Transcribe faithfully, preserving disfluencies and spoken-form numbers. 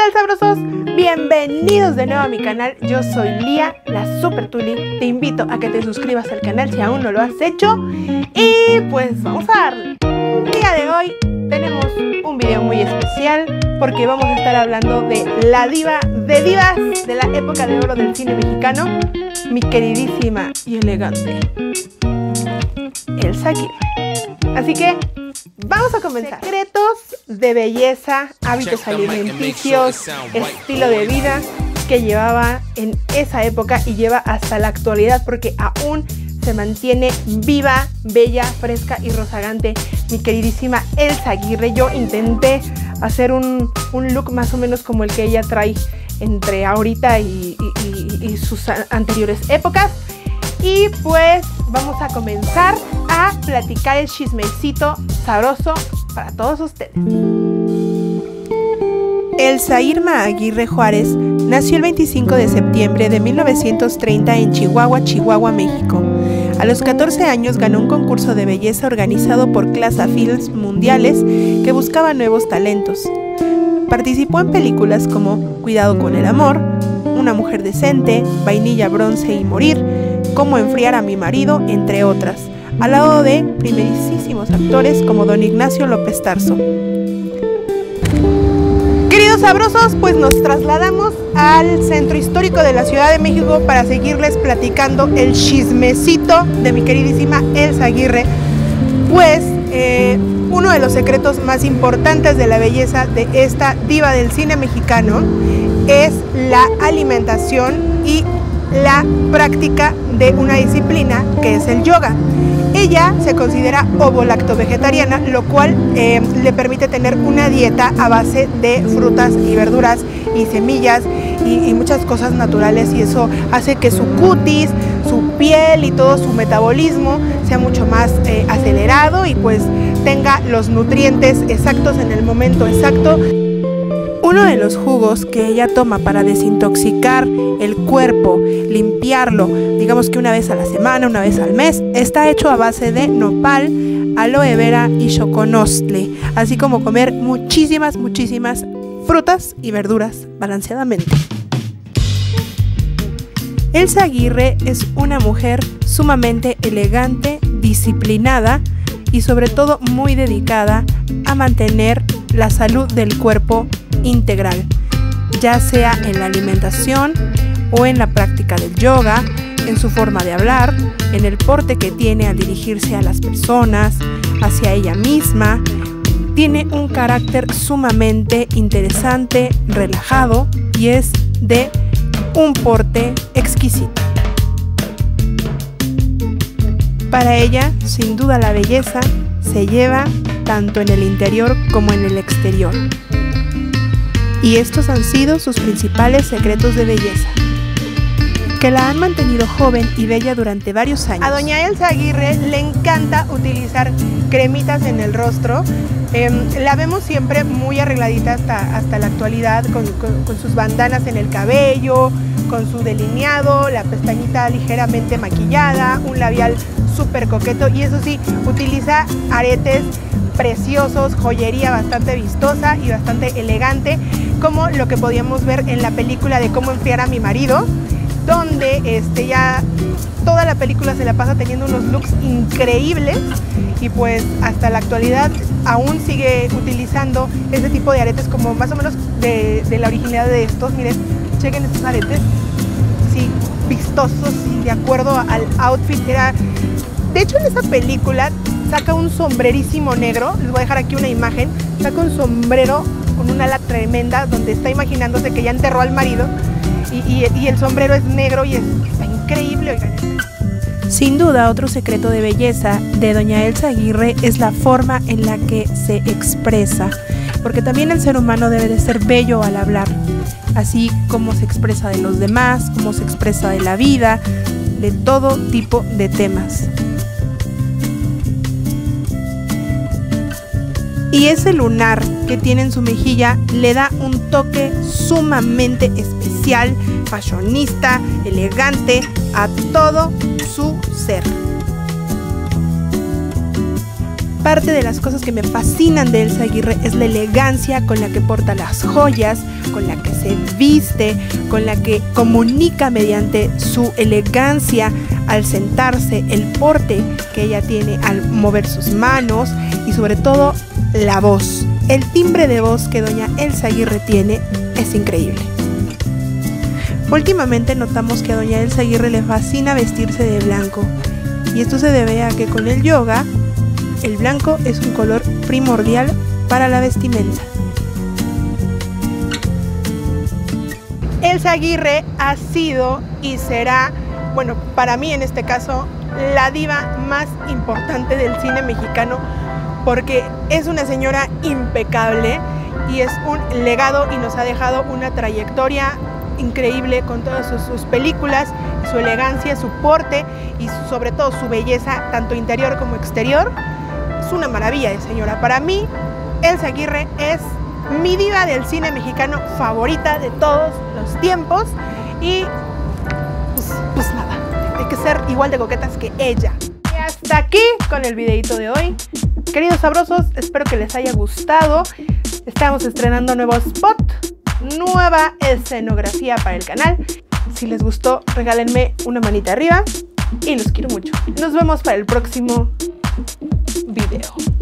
tal, sabrosos? Bienvenidos de nuevo a mi canal. Yo soy Lía, la Super Tuli. Te invito a que te suscribas al canal si aún no lo has hecho. Y pues vamos a darle. El día de hoy tenemos un video muy especial porque vamos a estar hablando de la diva de divas de la época de oro del cine mexicano, mi queridísima y elegante Elsa Aguirre. Así que vamos a comenzar. Secretos de belleza, hábitos alimenticios, estilo de vida que llevaba en esa época y lleva hasta la actualidad porque aún se mantiene viva, bella, fresca y rozagante mi queridísima Elsa Aguirre. Yo intenté hacer un, un look más o menos como el que ella trae entre ahorita y, y, y, y sus anteriores épocas. Y pues vamos a comenzar a platicar el chismecito sabroso para todos ustedes. Elsa Irma Aguirre Juárez nació el veinticinco de septiembre de mil novecientos treinta en Chihuahua, Chihuahua, México. A los catorce años ganó un concurso de belleza organizado por Clasa Films Mundiales que buscaba nuevos talentos. Participó en películas como Cuidado con el amor, Una mujer decente, Vainilla, bronce y morir, Cómo enfriar a mi marido, entre otras, al lado de primerísimos actores como don Ignacio López Tarso. Queridos sabrosos, pues nos trasladamos al centro histórico de la Ciudad de México para seguirles platicando el chismecito de mi queridísima Elsa Aguirre. Pues eh, uno de los secretos más importantes de la belleza de esta diva del cine mexicano es la alimentación y la práctica de una disciplina que es el yoga. Ella se considera ovo-lacto-vegetariana, lo cual eh, le permite tener una dieta a base de frutas y verduras y semillas y, y muchas cosas naturales, y eso hace que su cutis, su piel y todo su metabolismo sea mucho más eh, acelerado y pues tenga los nutrientes exactos en el momento exacto. Uno de los jugos que ella toma para desintoxicar el cuerpo, limpiarlo, digamos que una vez a la semana, una vez al mes, está hecho a base de nopal, aloe vera y xoconostle, así como comer muchísimas, muchísimas frutas y verduras balanceadamente. Elsa Aguirre es una mujer sumamente elegante, disciplinada y sobre todo muy dedicada a mantener la salud del cuerpo integral, ya sea en la alimentación o en la práctica del yoga, en su forma de hablar, en el porte que tiene al dirigirse a las personas, hacia ella misma. Tiene un carácter sumamente interesante, relajado y es de un porte exquisito. Para ella, sin duda, la belleza se lleva tanto en el interior como en el exterior. Y estos han sido sus principales secretos de belleza, que la han mantenido joven y bella durante varios años. A doña Elsa Aguirre le encanta utilizar cremitas en el rostro. Eh, la vemos siempre muy arregladita hasta, hasta la actualidad, con, con, con sus bandanas en el cabello, con su delineado, la pestañita ligeramente maquillada, un labial súper coqueto, y eso sí, utiliza aretes preciosos, joyería bastante vistosa y bastante elegante, como lo que podíamos ver en la película de Cómo enfriar a mi marido, donde este, ya toda la película se la pasa teniendo unos looks increíbles, y pues hasta la actualidad aún sigue utilizando ese tipo de aretes como más o menos de, de la originalidad de estos. Miren, chequen estos aretes, sí, vistosos y de acuerdo al outfit. Era, de hecho, en esa película saca un sombrerísimo negro, les voy a dejar aquí una imagen, saca un sombrero con una ala tremenda donde está imaginándose que ya enterró al marido, y, y, y el sombrero es negro y es, está increíble, oigan. Sin duda, otro secreto de belleza de doña Elsa Aguirre es la forma en la que se expresa, porque también el ser humano debe de ser bello al hablar, así como se expresa de los demás, como se expresa de la vida, de todo tipo de temas. Y ese lunar que tiene en su mejilla le da un toque sumamente especial, fashionista, elegante a todo su ser. Parte de las cosas que me fascinan de Elsa Aguirre es la elegancia con la que porta las joyas, con la que se viste, con la que comunica mediante su elegancia al sentarse, el porte que ella tiene al mover sus manos y sobre todo la voz. El timbre de voz que doña Elsa Aguirre tiene es increíble. Últimamente notamos que a doña Elsa Aguirre le fascina vestirse de blanco y esto se debe a que con el yoga el blanco es un color primordial para la vestimenta. Elsa Aguirre ha sido y será, bueno, para mí en este caso, la diva más importante del cine mexicano porque es una señora impecable y es un legado y nos ha dejado una trayectoria increíble con todas sus, sus películas, su elegancia, su porte y sobre todo su belleza, tanto interior como exterior. Es una maravilla de señora. Para mí, Elsa Aguirre es mi diva del cine mexicano favorita de todos los tiempos y pues, pues nada, hay que ser igual de coquetas que ella. Y hasta aquí con el videito de hoy. Queridos sabrosos, espero que les haya gustado. Estamos estrenando nuevo spot, nueva escenografía para el canal. Si les gustó, regálenme una manita arriba y los quiero mucho. Nos vemos para el próximo video.